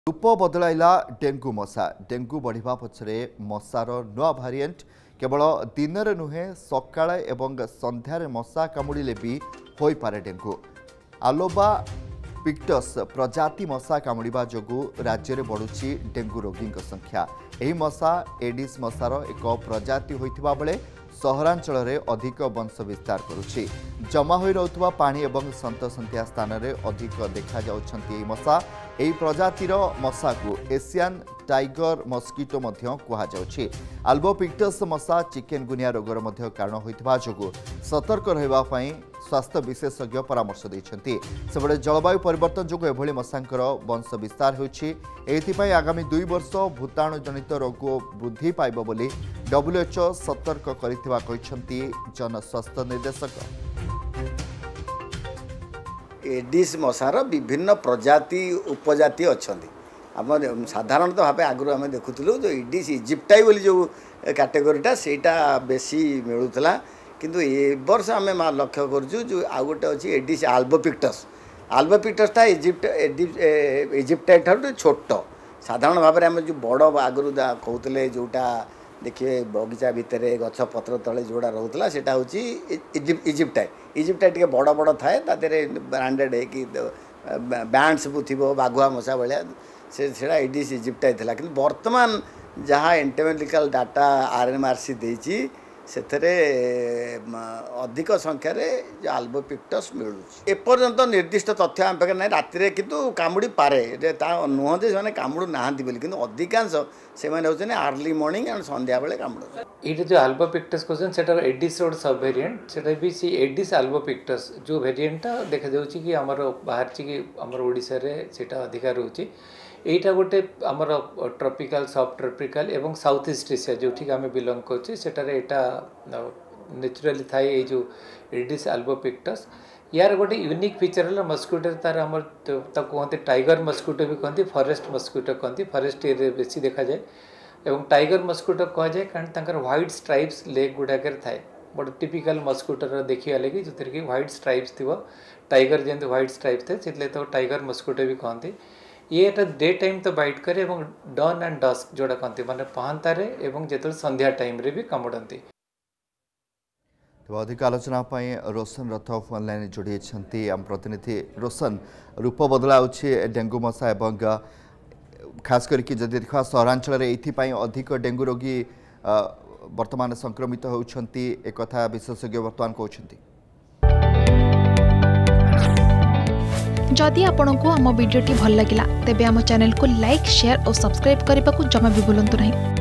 रूप बदलाइला dengue मशा dengue बढ़िबा पछरे मशार नुआ variant केवल दिन में नुहे सकाळे एवं संध्यारे मशा कामुड़िले भी होई पारे डेंगू। आलोबा पिक्टस प्रजाति मशा कामुड़िबा जोगु राज्य में बढ़ुछि डेंगू रोगी संख्या। एही मशा एडिस मशार एक प्रजाति होइथिबा बेले सहरांचल रे अधिक वंश विस्तार करुछि। जमा होई रहउथबा पानी एवं सन्तसंतिया स्थान रे अधिक देखा जाउछन्ति एही मशा। एही प्रजातिर मशा को एशियन टाइगर मस्किटो मध्य कुहा जाउछि। अल्बोपिक्टस मशा चिकेनगुनिया रोगर मध्य कारण होइथिबा जोगु सतर्क रहबा पई स्वास्थ्य विशेषज्ञ परामर्श दैछन्ति। सेबडे जलवायु परिवर्तन जोगु एभली मशांकर वंश विस्तार होछि। एथिपई आगामी 2 वर्ष भूताणु जनित रोग वृद्धि पाइबो बोली WHO सतर्क करिथिबा कहिसन्ति जनस्वास्थ्य निर्देशक। एडिस मशार विभिन्न प्रजाति उपजाति अच्छी आम साधारणतः भाव आगु आम देखुलू जो एडिस इजिप्टाई बोली जो कैटेगोरीटा सेटा बेसी मिलूला किंतु ए वर्ष आम लक्ष्य करूँ जो आउ गोटे अच्छी एडिस अल्बोपिक्टस। अल्बोपिक्टसटा इजिप्टाई ठार छोट साधारण भाव में आम जो बड़ आगु कहते जोटा देखिए बगीचा भितर गछ पत्र तले जोड़ा रोला से इजिप्टाई। इजिप्टाई टे बड़ बड़ थाए तादे ब्रांडेड है कि बैंड्स थी बाघुआ मशा भाया से एडिस इजिप्टाई था कि बर्तमान जहाँ एंटोमेटिकल डाटा RMRC देती से अधिक संख्यार अल्बोपिक्टस मिलूँ। एपर्यंत निर्दिष्ट तथ्य आम पाखे ना राति कितु कामुड़ी पारे नुह से कामुड़ू ना कि अधिकांश से अर्ली मॉर्निंग एंड संध्या बेले कामुड़। ये जो अल्बोपिक्टस क्वेश्चन से एडिस रोड सब वेरिएंट से भी सी एडिस अल्बोपिक्टस जो वेरिएंटा देखा जाउछि कि हमर बाहर कि हमर ओडिसा रे सेटा अधिकार रहउछि। एटा गोटे आमर ट्रॉपिकल सब ट्रॉपिकल एवं साउथ ईस्ट एशिया जो ठीक आम बिलंग करछे सेटारे एटा नेचुरली थाए ये जो एडिस अल्बोपिक्टस। यार गोटे यूनिक फीचर है मस्किटो तार आम कहते टाइगर मस्किटो भी कहते फॉरेस्ट मस्किटो कहते फॉरेस्ट एरिया बेसी देखा जाए एवं टाइगर मस्किटो कह जाए कारण व्हाइट स्ट्राइप्स लेग गुड़ाक थाए बट टिपिकल मस्किटो देखा लगे जो कि व्हाइट स्ट्राइप्स थी टाइगर जमी व्हाइट स्ट्राइप्स थे से टाइगर मस्किटो भी कहते। ये डे टाइम तो बाइट करे एवं डन एंड डस्क जोड़ा कहते माने पहांतारे एवं जेतल संध्या टाइम रे भी कामुड़ती। तो अधिक आलोचना रोशन रथ फोन लाइन जोड़ी आम प्रतिनिधि रोशन रूप बदला डेंगू मशा एवं खास करके जदि देखा सहरांचल ये अधिक डेंगू रोगी वर्तमान संक्रमित होती एक विशेषज्ञ वर्तमान कहते। जदि आपंक आम भिडी भल लगा तेब आम चैनल को लाइक शेयर और सब्सक्राइब करने को जमा भी भूलु नहीं।